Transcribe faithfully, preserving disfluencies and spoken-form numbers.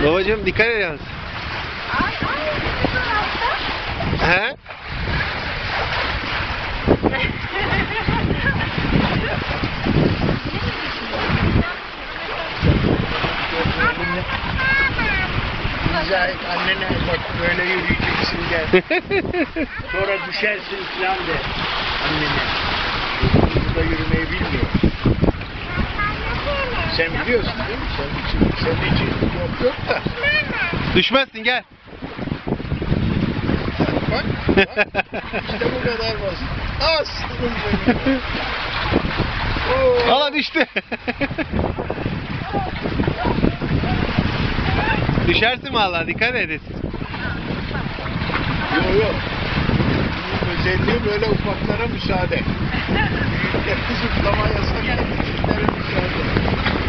Babacığım dikkat et yalnız. He? Zahit annene bak böyle yürüyeceksin gel. Sonra düşersin falan de annene. Burada yürümeyi bilmiyor. Sen biliyorsun değil mi? Sen için, senin için yok yok da. Düşmezsin gel. Bak, bak. İşte bu kadar basit. Aslanım benim. Oo. Hala düştü. Düşersin vallahi, dikkat et. Yok yok. Bunun özelliği böyle ufaklara müsaade. Büyükler zıplama yasak, küçüklere müsaade.